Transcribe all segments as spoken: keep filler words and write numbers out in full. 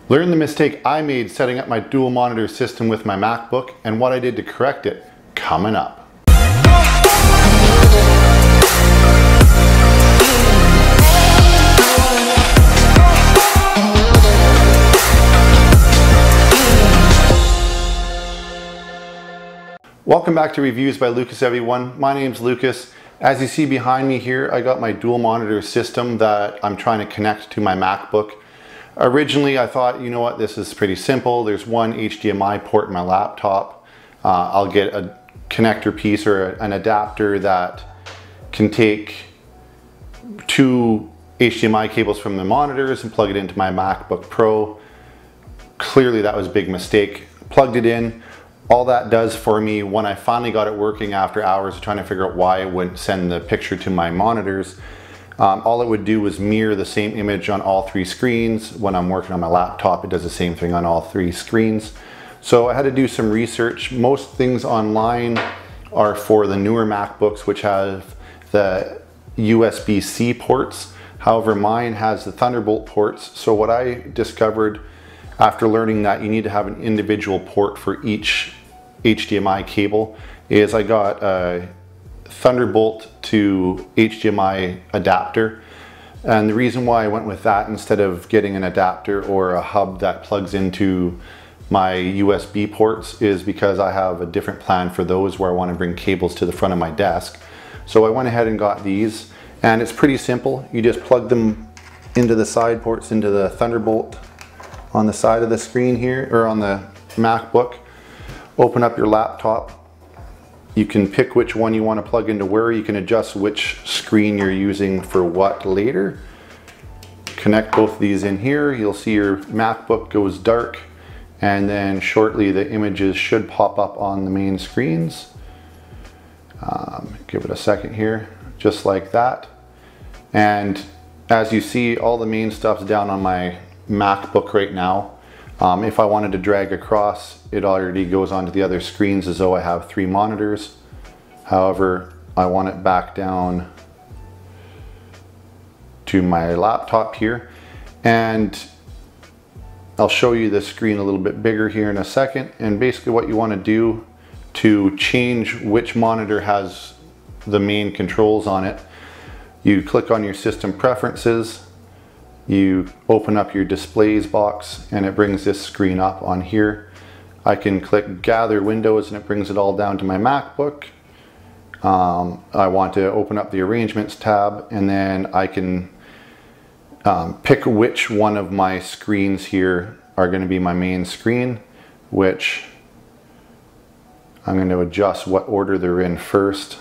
Learn the mistake I made setting up my dual monitor system with my MacBook and what I did to correct it, coming up. Welcome back to Reviews by Lucus, everyone. My name's Lucas. As you see behind me here, I got my dual monitor system that I'm trying to connect to my MacBook. Originally, I thought, you know what, this is pretty simple. There's one H D M I port in my laptop. Uh, I'll get a connector piece or an adapter that can take two H D M I cables from the monitors and plug it into my MacBook Pro. Clearly, that was a big mistake. Plugged it in. All that does for me, when I finally got it working after hours of trying to figure out why it wouldn't send the picture to my monitors, um, all it would do was mirror the same image on all three screens. When I'm working on my laptop, it does the same thing on all three screens. So I had to do some research. Most things online are for the newer MacBooks, which have the U S B C ports. However, mine has the Thunderbolt ports. So what I discovered after learning that you need to have an individual port for each H D M I cable is I got a Thunderbolt to H D M I adapter. And the reason why I went with that instead of getting an adapter or a hub that plugs into my U S B ports is because I have a different plan for those where I want to bring cables to the front of my desk. So I went ahead and got these, and it's pretty simple. You just plug them into the side ports, into the Thunderbolt on the side of the screen here, or on the MacBook. Open up your laptop. You can pick which one you want to plug into where. You can adjust which screen you're using for what later. Connect both of these in here. You'll see your MacBook goes dark, and then shortly the images should pop up on the main screens. Um, give it a second here, just like that. And as you see, all the main stuff's down on my MacBook right now. Um, if I wanted to drag across, it already goes onto the other screens as though I have three monitors. However, I want it back down to my laptop here, and I'll show you the screen a little bit bigger here in a second. And basically what you want to do to change which monitor has the main controls on it, you click on your system preferences, you open up your displays box, and it brings this screen up on here. I can click gather windows and it brings it all down to my MacBook. Um, I want to open up the arrangements tab, and then I can um, pick which one of my screens here are going to be my main screen, which I'm going to adjust what order they're in first,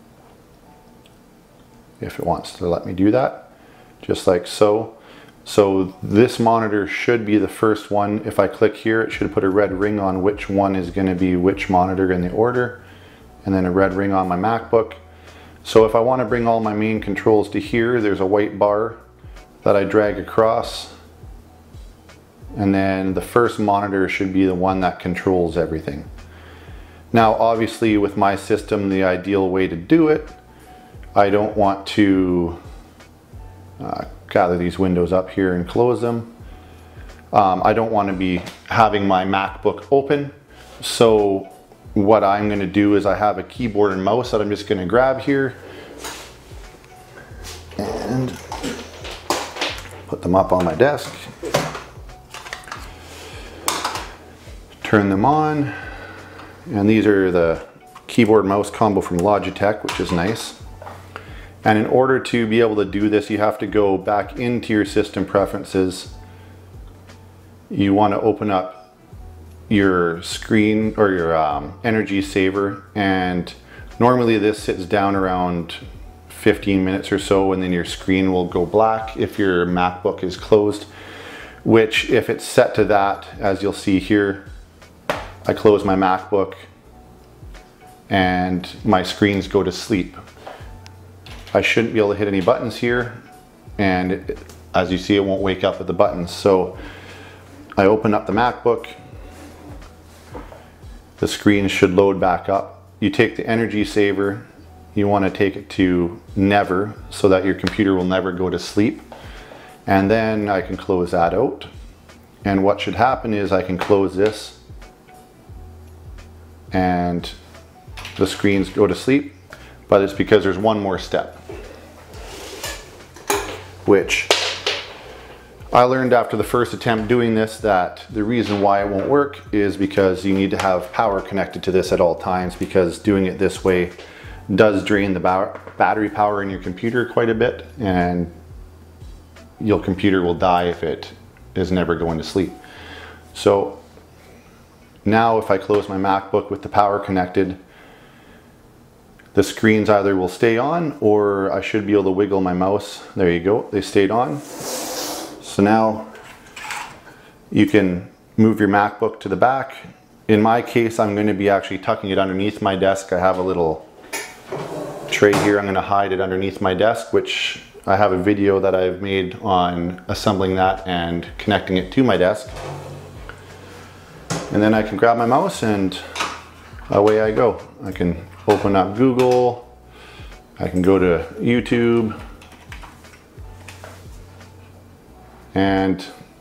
if it wants to let me do that, just like so. So this monitor should be the first one. If I click here, it should put a red ring on which one is going to be which monitor in the order, and then a red ring on my MacBook. So if I want to bring all my main controls to here, there's a white bar that I drag across, and then the first monitor should be the one that controls everything. Now obviously with my system, the ideal way to do it, I don't want to uh, gather these windows up here and close them. Um, I don't want to be having my MacBook open. So what I'm going to do is I have a keyboard and mouse that I'm just going to grab here and put them up on my desk. Turn them on. And these are the keyboard mouse combo from Logitech, which is nice. And in order to be able to do this, you have to go back into your system preferences. You want to open up your screen or your um, energy saver, and normally this sits down around fifteen minutes or so, and then your screen will go black if your MacBook is closed, which if it's set to that, as you'll see here, I close my MacBook and my screens go to sleep. I shouldn't be able to hit any buttons here, and it, as you see, it won't wake up with the buttons. So I open up the MacBook, the screen should load back up. You take the energy saver, you want to take it to never, so that your computer will never go to sleep. And then I can close that out. And what should happen is I can close this and the screens go to sleep, but it's because there's one more step, which I learned after the first attempt doing this that the reason why it won't work is because you need to have power connected to this at all times, because doing it this way does drain the ba battery power in your computer quite a bit, and your computer will die if it is never going to sleep. So now if I close my MacBook with the power connected, the screens either will stay on or I should be able to wiggle my mouse. There you go, they stayed on. So now you can move your MacBook to the back. In my case, I'm going to be actually tucking it underneath my desk. I have a little tray here. I'm going to hide it underneath my desk, which I have a video that I've made on assembling that and connecting it to my desk. And then I can grab my mouse and away I go. I can open up Google. I can go to YouTube. And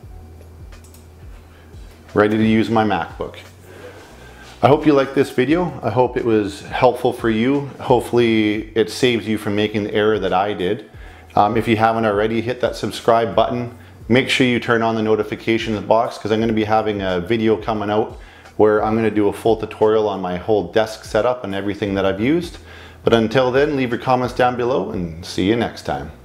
ready to use my MacBook. I hope you liked this video. I hope it was helpful for you. Hopefully it saves you from making the error that I did. Um, if you haven't already, hit that subscribe button. Make sure you turn on the notifications box, because I'm going to be having a video coming out where I'm going to do a full tutorial on my whole desk setup and everything that I've used. But until then, leave your comments down below and see you next time.